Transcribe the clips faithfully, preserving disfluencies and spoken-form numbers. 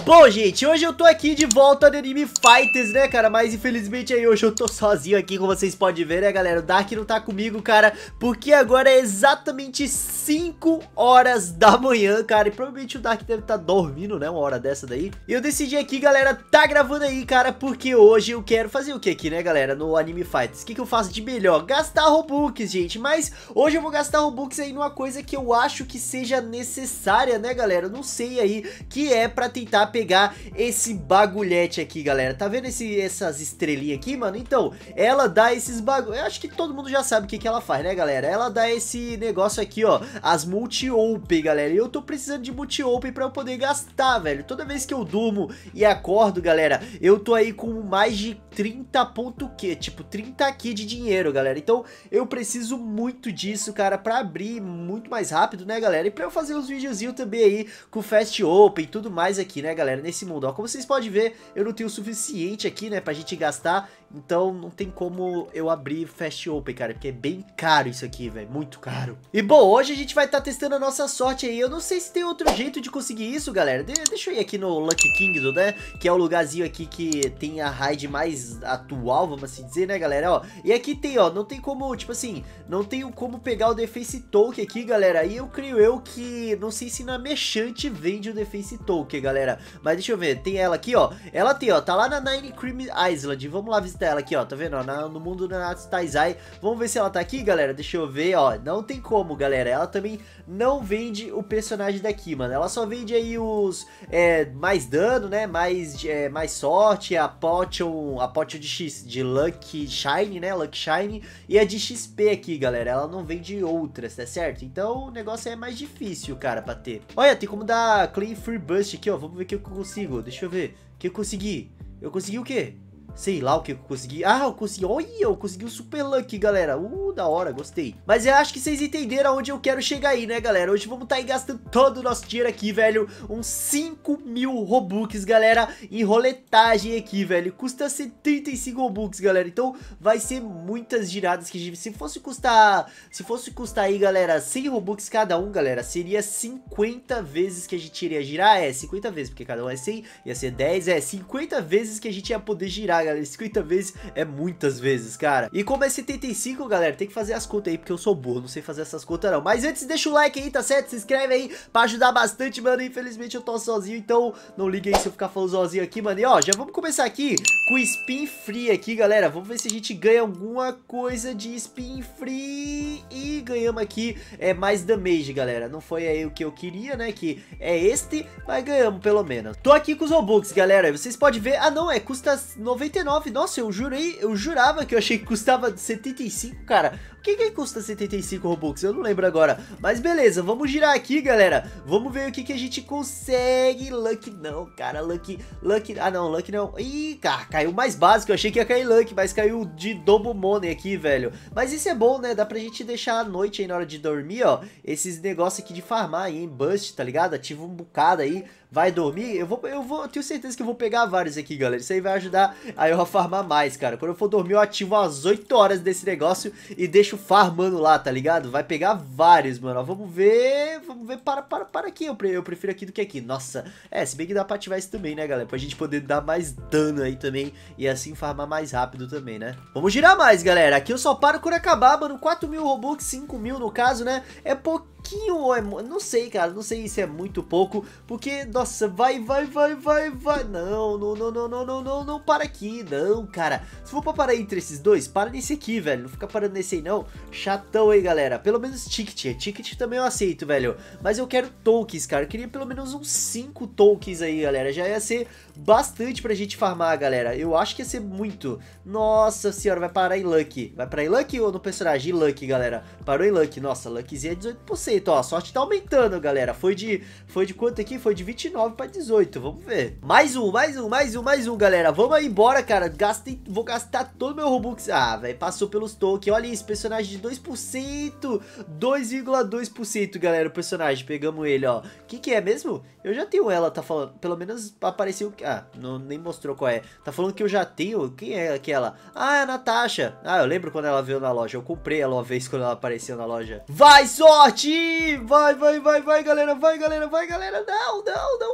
Bom, gente, hoje eu tô aqui de volta no Anime Fighters, né, cara? Mas infelizmente aí hoje eu tô sozinho aqui, como vocês podem ver, né, galera? O Dark não tá comigo, cara, porque agora é exatamente cinco horas da manhã, cara. E provavelmente o Dark deve estar tá dormindo, né, uma hora dessa daí. E eu decidi aqui, galera, tá gravando aí, cara, porque hoje eu quero fazer o que aqui, né, galera? No Anime Fighters. O que que eu faço de melhor? Gastar Robux, gente. Mas hoje eu vou gastar Robux aí numa coisa que eu acho que seja necessária, né, galera? Eu não sei aí, que é pra tentar pegar esse bagulhete aqui, galera. Tá vendo esse, essas estrelinhas aqui, mano? Então, ela dá esses bagulho. Eu acho que todo mundo já sabe o que que ela faz, né, galera? Ela dá esse negócio aqui, ó, as multi-open, galera. E eu tô precisando de multi-open pra eu poder gastar, velho. Toda vez que eu durmo e acordo, galera, eu tô aí com mais de trinta ponto Q, tipo, trinta Q de dinheiro, galera. Então, eu preciso muito disso, cara, pra abrir muito mais rápido, né, galera? E pra eu fazer uns videozinhos também aí com Fast Open e tudo mais aqui, né, galera, nesse mundo, ó. Como vocês podem ver, eu não tenho o suficiente aqui, né, pra gente gastar, então não tem como eu abrir Fast Open, cara, porque é bem caro isso aqui, velho, muito caro. E bom, hoje a gente vai estar tá testando a nossa sorte aí. Eu não sei se tem outro jeito de conseguir isso, galera. De deixa eu ir aqui no Lucky Kingdom, né, que é o lugarzinho aqui que tem a raid mais atual, vamos assim dizer, né, galera, ó. E aqui tem, ó, não tem como, tipo assim, não tenho como pegar o Defense Token aqui, galera. E eu creio eu que, não sei se na Mechante vende o Defense Token, galera, mas deixa eu ver, tem ela aqui, ó. Ela tem, ó, tá lá na Nine Cream Island. Vamos lá visitar ela aqui, ó, tá vendo, ó, na, no mundo da Taizai. Vamos ver se ela tá aqui, galera. Deixa eu ver, ó, não tem como, galera. Ela também não vende o personagem daqui, mano. Ela só vende aí os, é, mais dano, né, mais, é, mais sorte, a potion, a potion de X, de Lucky Shine, né, Lucky Shine, e a de X P aqui, galera. Ela não vende outras, tá certo? Então o negócio é mais difícil, cara, pra ter. Olha, tem como dar Clean Free Burst aqui, ó. Vamos ver o que eu consigo. Deixa eu ver. O que eu consegui? Eu consegui o quê? Sei lá o que eu consegui. Ah, eu consegui. Olha, eu consegui o Super Lucky, galera. Uh, da hora, gostei. Mas eu acho que vocês entenderam onde eu quero chegar aí, né, galera? Hoje vamos estar tá aí gastando todo o nosso dinheiro aqui, velho. Uns cinco mil Robux, galera, em roletagem aqui, velho. Custa setenta e cinco Robux, galera. Então vai ser muitas giradas que a gente... Se fosse custar... Se fosse custar aí, galera, cem Robux cada um, galera, seria cinquenta vezes que a gente iria girar. É, cinquenta vezes, porque cada um é cem. Ia ser dez, é, cinquenta vezes que a gente ia poder girar, galera. cinquenta vezes é muitas vezes, cara. E como é setenta e cinco, galera, tem que fazer as contas aí, porque eu sou burro, não sei fazer essas contas não. Mas antes, deixa o like aí, tá certo? Se inscreve aí pra ajudar bastante, mano. Infelizmente eu tô sozinho, então não liga aí se eu ficar falando sozinho aqui, mano. E ó, já vamos começar aqui com Spin Free aqui, galera. Vamos ver se a gente ganha alguma coisa de Spin Free. E ganhamos aqui é, mais damage, galera. Não foi aí o que eu queria, né, que é este, mas ganhamos pelo menos. Tô aqui com os Robux, galera. Vocês podem ver, ah não, é, custa noventa e nove. Nossa, eu jurei, eu jurava que eu achei que custava setenta e cinco, cara. O que que custa setenta e cinco Robux? Eu não lembro agora. Mas beleza, vamos girar aqui, galera. Vamos ver o que que a gente consegue. Lucky não, cara, Lucky, Lucky, ah não, Lucky não. Ih, cara, caiu mais básico. Eu achei que ia cair Lucky, mas caiu de Double Money aqui, velho. Mas isso é bom, né? Dá pra gente deixar à noite aí na hora de dormir, ó. Esses negócios aqui de farmar aí, em Bust, tá ligado? Ativa um bocado aí. Vai dormir, eu vou, eu vou, eu tenho certeza que eu vou pegar vários aqui, galera. Isso aí vai ajudar a eu a farmar mais, cara. Quando eu for dormir, eu ativo umas oito horas desse negócio e deixo farmando lá, tá ligado? Vai pegar vários, mano. Ó, vamos ver, vamos ver, para, para, para aqui. Eu, eu prefiro aqui do que aqui. Nossa, é, se bem que dá pra ativar isso também, né, galera? Pra gente poder dar mais dano aí também e assim farmar mais rápido também, né? Vamos girar mais, galera. Aqui eu só paro quando acabar, mano. quatro mil Robux, cinco mil no caso, né? É pouquinho. É, não sei, cara, não sei se é muito pouco, porque, nossa, vai, vai, vai, vai, vai, não, não, não, não, não, não, não, não, para aqui, não, cara, se for pra parar entre esses dois, para nesse aqui, velho, não fica parando nesse aí, não, chatão aí, galera, pelo menos ticket, ticket também eu aceito, velho, mas eu quero tokens, cara, eu queria pelo menos uns cinco tokens aí, galera, já ia ser bastante pra gente farmar, galera, eu acho que ia ser muito, nossa senhora, vai parar em Lucky, vai parar em Lucky ou no personagem? Em Lucky, galera, parou em Lucky, nossa, Luckyzinha é dezoito por cento, ó, a sorte tá aumentando, galera. Foi de, foi de quanto aqui? Foi de vinte e nove pra dezoito, vamos ver. Mais um, mais um, mais um, mais um, galera. Vamos aí embora, cara. Gastei, vou gastar todo meu Robux. Ah, velho, passou pelos tokens. Olha isso, personagem de dois por cento. dois vírgula dois por cento, galera, o personagem. Pegamos ele, ó. O que que é mesmo? Eu já tenho ela, tá falando. Pelo menos apareceu... Ah, não, nem mostrou qual é. Tá falando que eu já tenho. Quem é aquela? Ah, é a Natasha. Ah, eu lembro quando ela veio na loja. Eu comprei ela uma vez quando ela apareceu na loja. Vai, sorte! Vai, vai, vai, vai, galera. Vai, galera, vai, galera. Não, não, não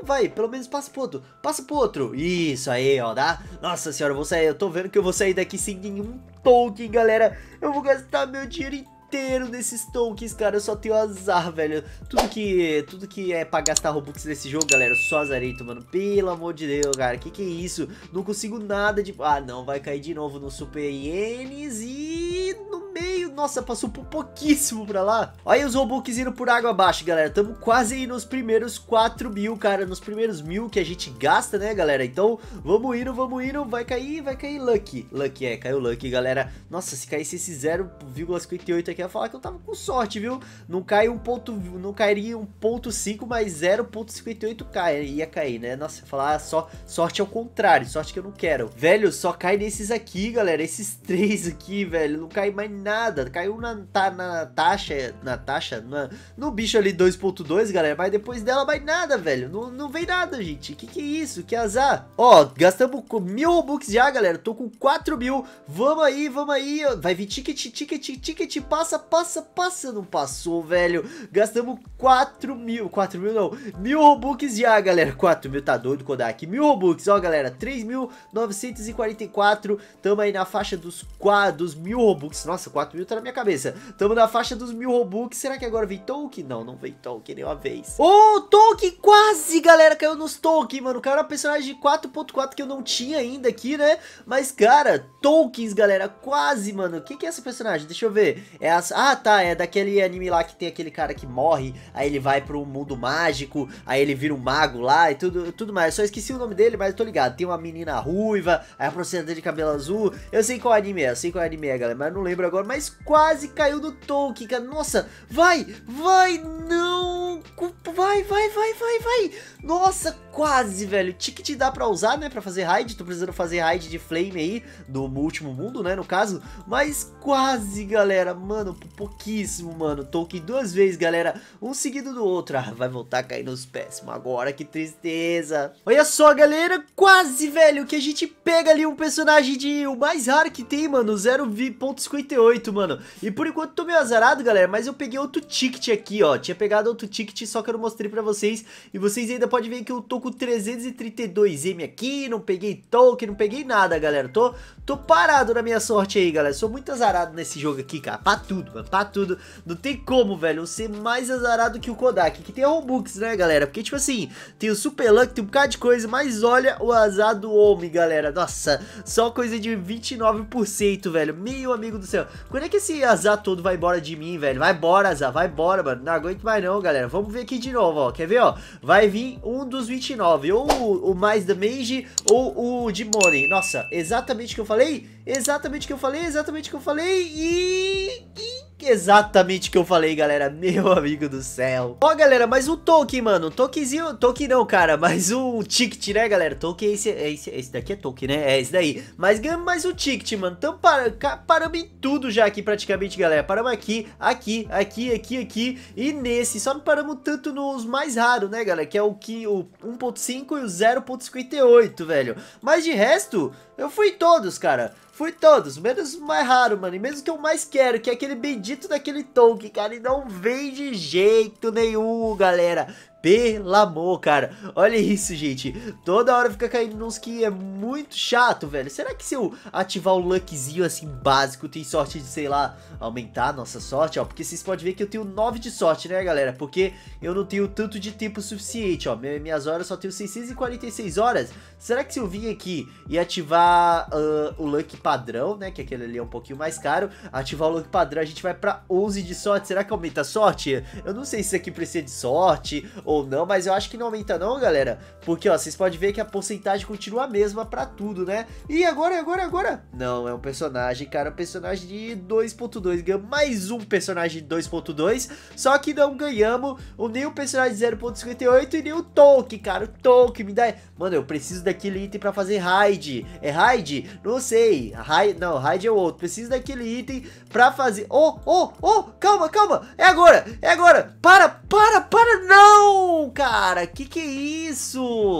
Não, vai, pelo menos passa pro outro. Passa pro outro. Isso aí, ó, dá. Nossa senhora, eu vou sair. Eu tô vendo que eu vou sair daqui sem nenhum token, galera. Eu vou gastar meu dinheiro inteiro nesses tokens, cara. Eu só tenho azar, velho. Tudo que, tudo que é pra gastar Robux nesse jogo, galera, eu só azarito, mano. Pelo amor de Deus, cara. Que que é isso? Não consigo nada de... Ah, não. Vai cair de novo no Super Ienes e... no meio... Nossa, passou por pouquíssimo pra lá. Olha aí os Robux indo por água abaixo, galera. Tamo quase aí nos primeiros quatro mil, cara. Nos primeiros mil que a gente gasta, né, galera? Então, vamos indo, vamos indo. Vai cair, vai cair Lucky. Lucky, é, caiu Lucky, galera. Nossa, se caísse esse zero vírgula cinquenta e oito aqui, eu ia falar que eu tava com sorte, viu? Não cai um ponto... Não cairia um ponto cinco, mas zero vírgula cinquenta e oito cai, ia cair, né? Nossa, eu ia falar, ah, só sorte ao contrário. Sorte que eu não quero. Velho, só cai nesses aqui, galera. Esses três aqui, velho. Não cai mais nada. Caiu na, tá, na taxa, na taxa, na, no bicho ali dois ponto dois, galera, mas depois dela vai nada, velho, não, não vem nada, gente, que que é isso, que azar. Ó, gastamos com mil Robux já, galera, tô com quatro mil, vamos aí, vamos aí, vai vir ticket, ticket, ticket, passa, passa, passa, não passou, velho, gastamos quatro mil, quatro mil não, mil Robux já, galera, quatro mil, tá doido, Kodak, mil Robux, ó, galera, três mil novecentos e quarenta e quatro, tamo aí na faixa dos, dos mil Robux, nossa, quatro mil tá na minha cabeça. Tamo na faixa dos mil Robux. Será que agora vem Token? Não, não vem Token nenhuma vez. Ô, oh, Token quase, galera. Caiu nos Token, mano. Caiu na personagem de quatro ponto quatro que eu não tinha ainda aqui, né? Mas, cara, Tokens, galera. Quase, mano. O que que é essa personagem? Deixa eu ver. É as... Ah, tá. É daquele anime lá que tem aquele cara que morre. Aí ele vai pro mundo mágico. Aí ele vira um mago lá e tudo, tudo mais. Eu só esqueci o nome dele, mas eu tô ligado. Tem uma menina ruiva. Aí a professora de cabelo azul. Eu sei qual anime é. Eu sei qual anime é, galera. Mas não lembro agora. Mas quase caiu no Token, cara. Nossa, vai, vai, não. Vai, vai, vai, vai, vai. Nossa, quase, velho. Ticket dá pra usar, né, pra fazer raid. Tô precisando fazer raid de flame aí, do último mundo, né, no caso. Mas quase, galera. Mano, pouquíssimo, mano. Token duas vezes, galera. Um seguido do outro. Ah, vai voltar a cair nos péssimos agora, que tristeza. Olha só, galera. Quase, velho, que a gente pega ali um personagem de... O mais raro que tem, mano. zero vírgula cinquenta e oito, mano. E por enquanto tô meio azarado, galera, mas eu peguei outro ticket aqui, ó. Tinha pegado outro ticket, só que eu não mostrei pra vocês. E vocês ainda podem ver que eu tô com trezentos e trinta e dois M aqui. Não peguei token, não peguei nada, galera. Tô, tô parado na minha sorte aí, galera. Sou muito azarado nesse jogo aqui, cara. Pra tudo, mano, pra tudo. Não tem como, velho, eu ser mais azarado que o Kodak. Que tem a Robux, né, galera? Porque, tipo assim, tem o Super Luck, tem um bocado de coisa. Mas olha o azar do homem, galera. Nossa, só coisa de vinte e nove por cento, velho. Meu amigo do céu. Quando é que esse azar todo vai embora de mim, velho? Vai embora, azar, vai embora, mano. Não aguento mais não, galera. Vamos ver aqui de novo, ó. Quer ver, ó? Vai vir um dos vinte e nove. Ou o, o mais damage, ou o de money. Nossa, exatamente o que eu falei. Exatamente o que eu falei. Exatamente o que eu falei. E... e... Exatamente o que eu falei, galera, meu amigo do céu. Ó, galera, mais um token, mano, tokenzinho, token não, cara, mais um ticket, né, galera, token é esse, é esse, esse daqui é token, né, é esse daí. Mas ganhamos mais um ticket, mano, então para, paramos em tudo já aqui praticamente, galera. Paramos aqui, aqui, aqui, aqui, aqui e nesse, só não paramos tanto nos mais raros, né, galera, que é o que o um ponto cinco e o zero vírgula cinquenta e oito, velho. Mas de resto, eu fui em todos, cara. Fui todos, menos o mais raro, mano. E mesmo que eu mais quero, que é aquele bendito daquele token, cara. E não vem de jeito nenhum, galera. Pelo amor, cara. Olha isso, gente. Toda hora fica caindo nos que é muito chato, velho. Será que se eu ativar o luckzinho assim básico, tem sorte de, sei lá, aumentar a nossa sorte, ó? Porque vocês podem ver que eu tenho nove de sorte, né, galera? Porque eu não tenho tanto de tempo suficiente, ó. Minhas horas só tenho seiscentos e quarenta e seis horas. Será que se eu vir aqui e ativar uh, o luck padrão, né, que aquele ali é um pouquinho mais caro, ativar o luck padrão, a gente vai pra onze de sorte. Será que aumenta a sorte? Eu não sei se isso aqui precisa de sorte ou não, mas eu acho que não aumenta não, galera. Porque, ó, vocês podem ver que a porcentagem continua a mesma pra tudo, né? E agora, agora, agora? Não, é um personagem, cara, um personagem de dois ponto dois. Ganhamos mais um personagem de dois ponto dois, só que não ganhamos o, nem o personagem de zero ponto cinquenta e oito e nem o token, cara. O token me dá... Mano, eu preciso daquele item pra fazer raid. É raid? Não sei. Raid... Não, raid é o outro. Preciso daquele item pra fazer... Oh, oh, oh, calma, calma. É agora, é agora. Para, para, para, não! Cara, que que é isso?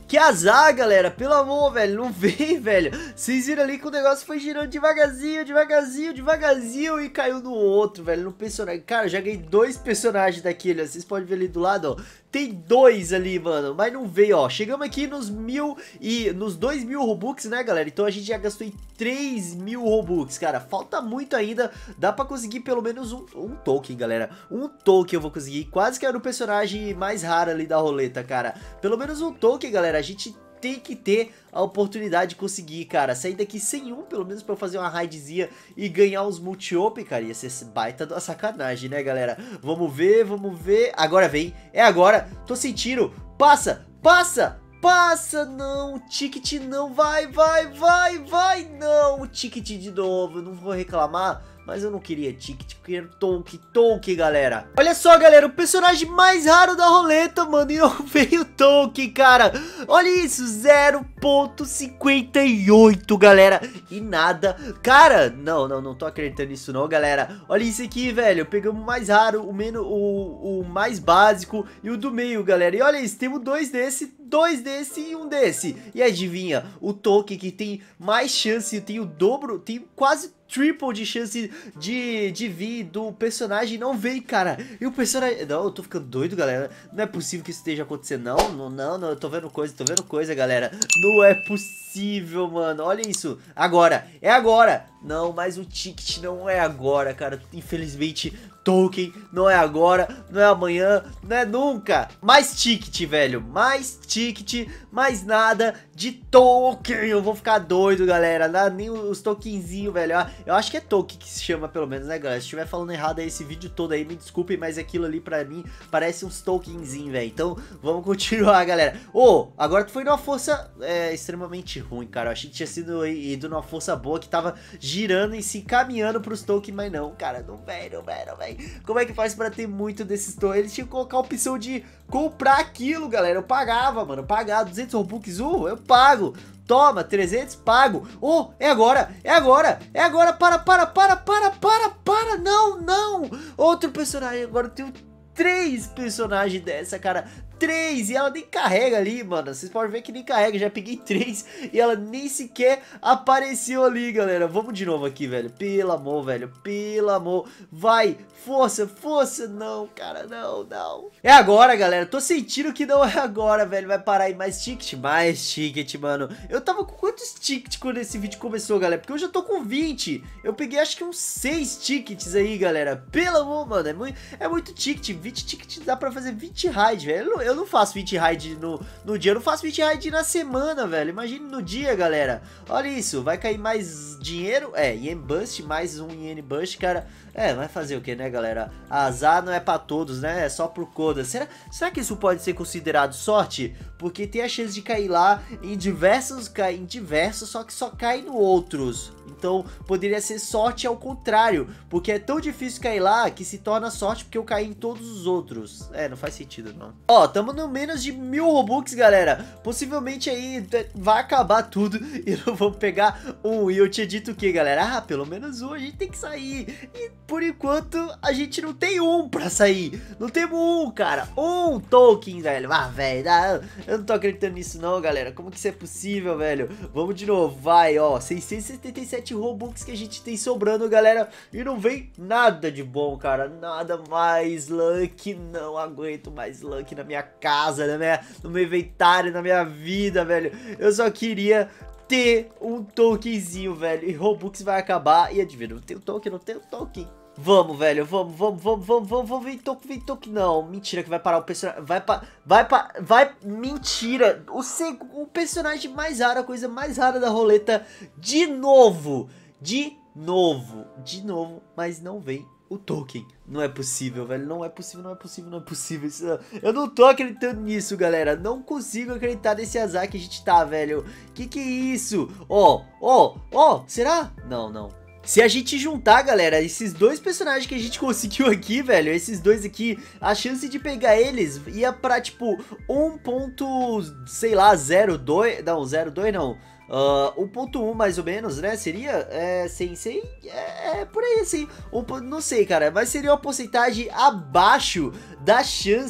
Que azar, galera. Pelo amor, velho. Não vem, velho. Vocês viram ali que o negócio foi girando devagarzinho, devagarzinho, devagarzinho e caiu no outro, velho. No personagem. Cara, eu já ganhei dois personagens daquele, ó. Vocês podem ver ali do lado, ó. Tem dois ali, mano. Mas não veio, ó. Chegamos aqui nos mil e... Nos dois mil Robux, né, galera? Então a gente já gastou em três mil Robux, cara. Falta muito ainda. Dá pra conseguir pelo menos um, um token, galera. Um token eu vou conseguir. Quase que era o personagem mais raro ali da roleta, cara. Pelo menos um token, galera. A gente tem que ter a oportunidade de conseguir, cara. Sair daqui sem um, pelo menos pra eu fazer uma raidzinha e ganhar uns multi-op, cara. Ia ser baita da sacanagem, né, galera? Vamos ver, vamos ver. Agora vem. É agora. Tô sentindo. Passa, passa. Passa, não, ticket não, vai, vai, vai, vai, não, ticket de novo, não vou reclamar, mas eu não queria ticket, eu queria token, token, galera. Olha só, galera, o personagem mais raro da roleta, mano, e não veio token, cara. Olha isso, zero ponto cinquenta e oito, galera, e nada. Cara, não, não, não tô acreditando nisso não, galera. Olha isso aqui, velho, pegamos o mais raro, o, menos, o, o mais básico e o do meio, galera. E olha isso, temos dois desse, dois desse e um desse. E adivinha, o token que tem mais chance, tem o dobro, tem quase triple de chance de, de vir do personagem, não veio, cara. E o personagem... Não, eu tô ficando doido, galera. Não é possível que isso esteja acontecendo, não. Não, não, não, eu tô vendo coisa, tô vendo coisa, galera. Não é possível, mano. Olha isso. Agora, é agora. Não, mas o ticket não é agora, cara. Infelizmente... Token, não é agora, não é amanhã, não é nunca. Mais ticket, velho, mais ticket, mais nada de token. Eu vou ficar doido, galera, não, nem os tokenzinhos, velho. Eu acho que é token que se chama, pelo menos, né, galera? Se estiver falando errado aí esse vídeo todo aí, me desculpem, mas aquilo ali pra mim parece uns tokenzinhos, velho. Então, vamos continuar, galera. Ô, oh, agora tu foi numa força é, extremamente ruim, cara. Eu achei que tinha sido ido numa força boa que tava girando e se encaminhando pros tokens, mas não, cara, não vem, não vem, não vem. Como é que faz pra ter muito desses tokens? Eles tinham que colocar a opção de comprar aquilo, galera. Eu pagava, mano. Pagar duzentos Robux, uh, eu pago. Toma, trezentos, pago. Oh, é agora, é agora, é agora. Para, para, para, para, para, para. Não, não. Outro personagem. Agora eu tenho três personagens dessa, cara. Três, e ela nem carrega ali, mano. Vocês podem ver que nem carrega, já peguei três e ela nem sequer apareceu ali, galera. Vamos de novo aqui, velho, pelo amor, velho, pelo amor. Vai, força, força. Não, cara, não, não. É agora, galera, tô sentindo que não é agora, velho. Vai parar aí, mais ticket, mais ticket, mano. Eu tava com quantos tickets quando esse vídeo começou, galera? Porque eu já tô com vinte. Eu peguei acho que uns seis tickets aí, galera. Pelo amor, mano, é muito, é muito ticket. vinte tickets dá pra fazer vinte raids, velho. Eu não faço vinte raid no, no dia, eu não faço vinte raid na semana, velho. Imagine no dia, galera. Olha isso, vai cair mais dinheiro. É, Yen Bust, mais um Yen Bust, cara. É, vai fazer o que, né, galera? Azar não é pra todos, né? É só pro Koda. Será, será que isso pode ser considerado sorte? Porque tem a chance de cair lá em diversos, em diversos, só que só cai no outros. Então, poderia ser sorte ao contrário. Porque é tão difícil cair lá que se torna sorte porque eu caí em todos os outros. É, não faz sentido, não. Ó, tamo no menos de mil Robux, galera. Possivelmente aí vai acabar tudo e não vamos pegar um. E eu tinha dito o que, galera? Ah, pelo menos um a gente tem que sair. E por enquanto a gente não tem um pra sair. Não temos um, cara. Um token, velho. Ah, velho. Eu não tô acreditando nisso não, galera. Como que isso é possível, velho? Vamos de novo. Vai, ó. seiscentos e setenta e sete Robux que a gente tem sobrando, galera. E não vem nada de bom, cara. Nada mais luck. Não aguento mais luck na minha casa, na minha, no meu inventário, na minha vida, velho. Eu só queria ter um tokenzinho, velho. E Robux vai acabar. E adivinha, não tem o token, não tem o token. Vamos, velho, vamos, vamos, vamos, vamos, vamos, vamos, vem token, vem token, não, mentira que vai parar o personagem, vai pa, vai pa, vai, mentira, o, o personagem mais raro, a coisa mais rara da roleta, de novo, de novo, de novo, mas não vem o token. Não é possível, velho. Não é possível, não é possível, não é possível. Isso, eu não tô acreditando nisso, galera. Não consigo acreditar nesse azar que a gente tá, velho. Que que é isso? Ó, ó, ó. Será? Não, não. Se a gente juntar, galera, esses dois personagens que a gente conseguiu aqui, velho, esses dois aqui, a chance de pegar eles ia pra, tipo, um ponto, sei lá, zero dois, não, zero dois não, uh, um ponto um mais ou menos, né, seria, é, sem, sem, é, é por aí, assim, um, não sei, cara, mas seria uma porcentagem abaixo da chance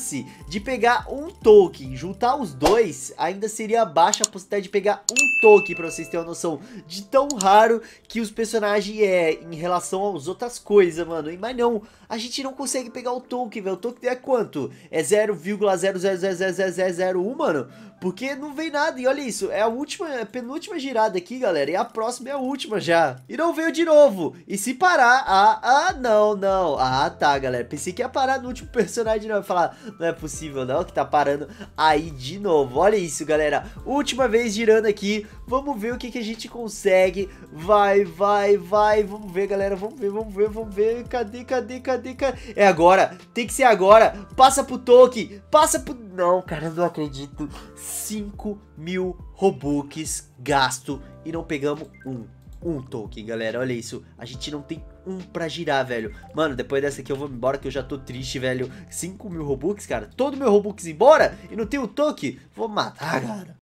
de pegar um token. Juntar os dois, ainda seria baixa a possibilidade de pegar um token, pra vocês terem uma noção de tão raro que os personagens é em relação às outras coisas, mano. E mas não, a gente não consegue pegar o token, velho. O token é quanto? É zero vírgula zero zero zero zero zero zero zero um, mano. Porque não vem nada, e olha isso, é a última, a penúltima girada aqui, galera, e a próxima é a última já. E não veio de novo, e se parar, ah, ah, não, não, ah, tá, galera, pensei que ia parar no último personagem, não, ia falar, não é possível não, que tá parando aí de novo, olha isso, galera, última vez girando aqui, vamos ver o que que a gente consegue, vai, vai, vai, vamos ver, galera, vamos ver, vamos ver, vamos ver, cadê, cadê, cadê, cadê, é agora, tem que ser agora, passa pro token, passa pro, não, cara, eu não acredito, cinco mil Robux gasto e não pegamos um, um token, galera, olha isso, a gente não tem um pra girar, velho, mano, depois dessa aqui eu vou embora que eu já tô triste, velho, cinco mil Robux, cara, todo meu Robux embora e não tem o token, vou matar, cara.